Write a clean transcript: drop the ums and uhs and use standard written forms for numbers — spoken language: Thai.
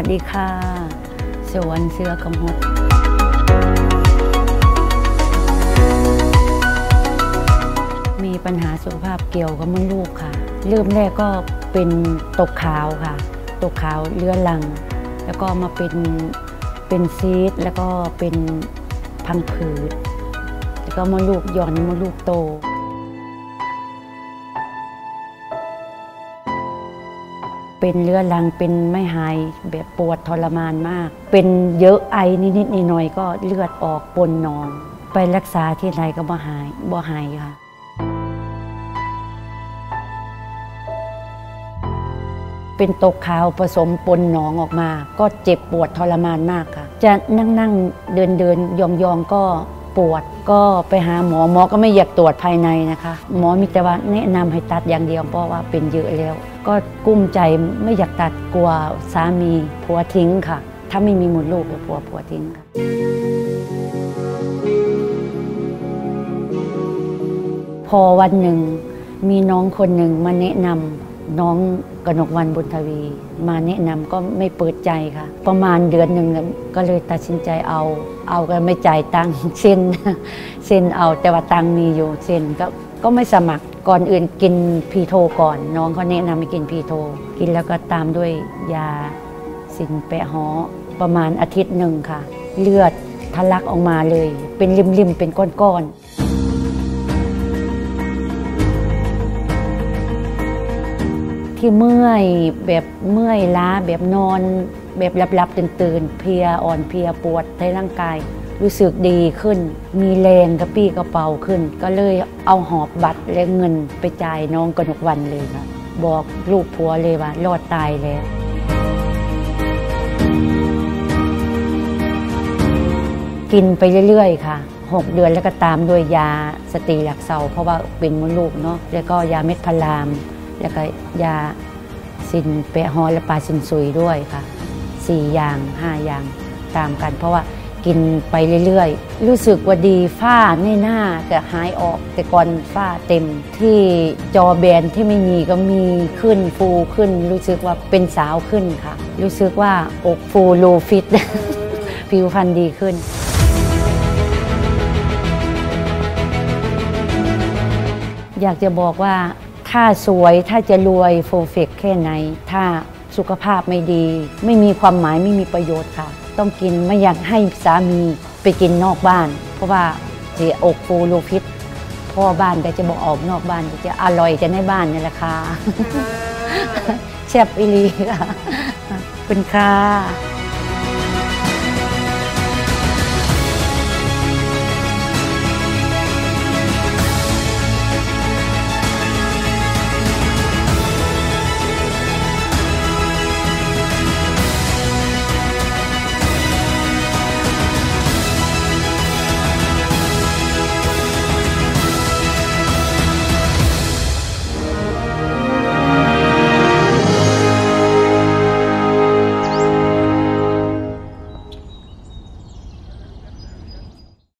ดีค่ะสวนเสือกำหดมีปัญหาสุขภาพเกี่ยวกับมดลูกค่ะเริ่มแรกก็เป็นตกขาวค่ะตกขาวเรื้อรังแล้วก็มาเป็นซีสแล้วก็เป็นพังผืดแล้วก็มดลูกหย่อนมดลูกโตเป็นเรื้อรังเป็นไม่หายแบบปวดทรมานมากเป็นเยอะไอนิดๆหน่อยๆก็เลือดออกปนนองไปรักษาที่ไหนก็บ่หายค่ะเป็นตกขาวผสมปนหนองออกมาก็เจ็บปวดทรมานมากค่ะจะนั่งเดินยองก็ปวดก็ไปหาหมอก็ไม่อยากตรวจภายในนะคะหมอมีแต่ว่าแนะนำให้ตัดอย่างเดียวเพราะว่าเป็นเยอะแล้วก็กุ้มใจไม่อยากตัดกลัวสามีผัวทิ้งค่ะถ้าไม่มีมดลูกแล้วผัวทิ้งค่ะพอวันหนึ่งมีน้องคนหนึ่งมาแนะนำน้องกนกวรรณบุญทวีมาแนะนำก็ไม่เปิดใจค่ะประมาณเดือนหนึ่งก็เลยตัดสินใจเอาก็ไม่จ่ายตังค์เซ็นเอาแต่ว่าตังค์มีอยู่เซ็นก็ไม่สมัครก่อนอื่นกินพีโทก่อนน้องเขาแนะนำให้กินพีโทกินแล้วก็ตามด้วยยาสินแปะฮ้อประมาณอาทิตย์หนึ่งค่ะเลือดทะลักออกมาเลยเป็นริมๆเป็นก้อนๆที่เมื่อยล้าแบบนอนแบบหลับตื่นเพลียอ่อนเพลียปวดในร่างกายรู้สึกดีขึ้นมีแรงกระปี้กระเป๋าขึ้นก็เลยเอาหอบบัตรและเงินไปจ่ายน้องกนกวรรณเลยค่ะบอกลูกผัวเลยว่ารอดตายแล้วกินไปเรื่อยๆค่ะ6 เดือนแล้วก็ตามด้วยยาสเตียรอยด์เซาเพราะว่าเป็นมดลูกเนาะแล้วก็ยาเม็ดพารามแล้วก็ยาซินเปะฮอและปลาซินซุยด้วยค่ะ4 อย่าง5 อย่างตามกันเพราะว่ากินไปเรื่อยๆรู้สึกว่าดีฝ้าในหน้าก็หายออกแต่ก่อนฝ้าเต็มที่จอแบนที่ไม่มีก็มีขึ้นฟูขึ้นรู้สึกว่าเป็นสาวขึ้นค่ะรู้สึกว่าอกฟูโลฟิต ผิวพรรณดีขึ้นอยากจะบอกว่าถ้าสวยถ้าจะรวยโฟเฟกแค่ไหนถ้าสุขภาพไม่ดีไม่มีความหมายไม่มีประโยชน์ค่ะต้องกินไม่อยากให้สามีไปกินนอกบ้านเพราะว่าเสียอกฟูโลฟิตพ่อบ้านก็จะบอกออกนอกบ้านจะอร่อยจะในบ้านนี่แหละค่ะแซ่บอีหลีค่ะเป็นค่ะ